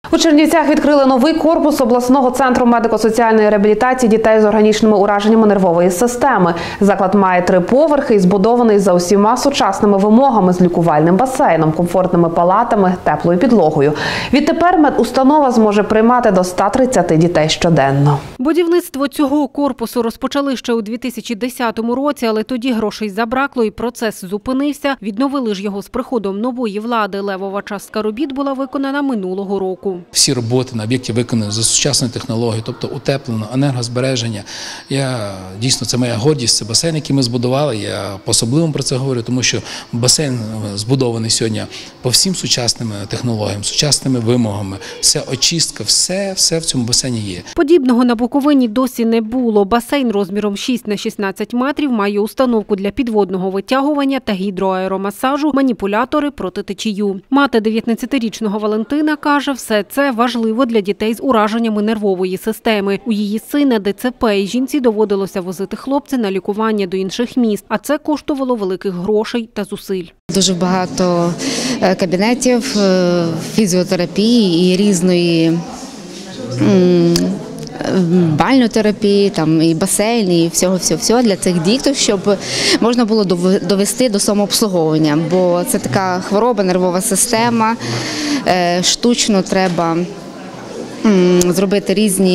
У Чернівцях відкрили новий корпус обласного центру медико-соціальної реабілітації дітей з органічними ураженнями нервової системи. Заклад має 3 поверхи і збудований за усіма сучасними вимогами з лікувальним басейном, комфортними палатами, теплою підлогою. Відтепер медустанова зможе приймати до 130 дітей щоденно. Будівництво цього корпусу розпочали ще у 2010 році, але тоді грошей забракло і процес зупинився. Відновили ж його з приходом нової влади. Левова частка робіт була виконана минулого року. Всі роботи на об'єкті виконані за сучасною технологією, тобто утеплено, енергозбереження. Дійсно, це моя гордість, це басейн, який ми збудували. Я по-особливому про це говорю, тому що басейн збудований сьогодні по всім сучасним технологіям, сучасними вимогами. Вся очистка, все в цьому басейні є. Подібного на Буковині досі не було. Басейн розміром 6 на 16 метрів має установку для підводного витягування та гідроаеромасажу, маніпулятори проти течію. Мати 19-річного Валентина каже, все це важливо для дітей з ураженнями нервової системи. У її сина ДЦП, і жінці доводилося возити хлопця на лікування до інших міст, а це коштувало великих грошей та зусиль. Дуже багато кабінетів фізіотерапії і різної бальнотерапії, там і басейн, і всього для цих діток, щоб можна було довести до самообслуговування, бо це така хвороба, нервова система, штучно треба зробити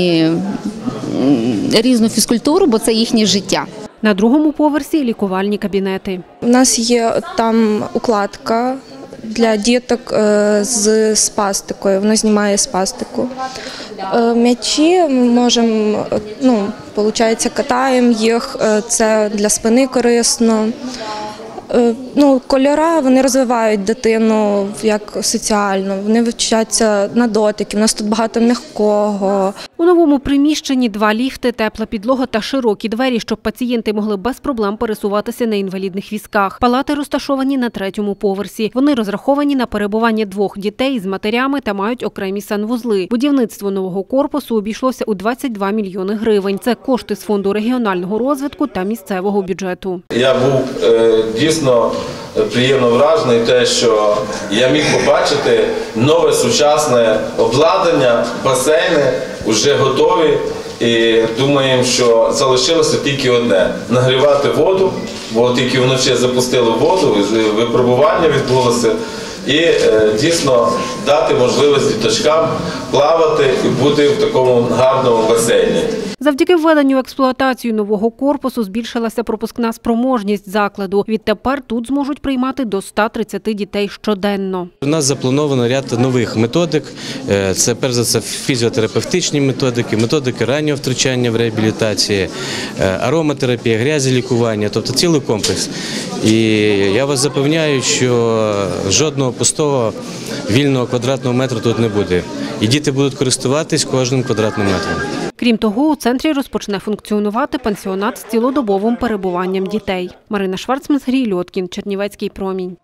різну фізкультуру, бо це їхнє життя. На другому поверсі лікувальні кабінети. У нас є там укладка для діток з спастикою, вона знімає спастику. М'ячі ми можемо, катаємо їх, це для спини корисно. Кольори, вони розвивають дитину як соціально, вони вчаться на дотики, у нас тут багато м'якого. У новому приміщенні 2 ліфти, тепла підлога та широкі двері, щоб пацієнти могли без проблем пересуватися на інвалідних візках. Палати розташовані на 3-му поверсі. Вони розраховані на перебування 2 дітей з матерями та мають окремі санвузли. Будівництво нового корпусу обійшлося у 22 мільйони гривень. Це кошти з Фонду регіонального розвитку та місцевого бюджету. Я був дійсно приємно вражений те, що я міг побачити нове сучасне обладнання, басейни вже готові, і думаємо, що залишилося тільки одне – нагрівати воду, бо тільки вночі запустили воду, випробування відбулося, і дійсно дати можливість діточкам плавати і бути в такому гарному басейні. Завдяки введенню в експлуатацію нового корпусу збільшилася пропускна спроможність закладу. Відтепер тут зможуть приймати до 130 дітей щоденно. У нас заплановано ряд нових методик. Це, перш за все, фізіотерапевтичні методики, методики раннього втручання в реабілітації, ароматерапія, грязелікування, тобто цілий комплекс. І я вас запевняю, що жодного пустого вільного квадратного метру тут не буде. І діти будуть користуватись кожним квадратним метром. Крім того, у центрі розпочне функціонувати пансіонат з цілодобовим перебуванням дітей. Марина Шварцман, Сергій Льоткін, Чернівецький промінь.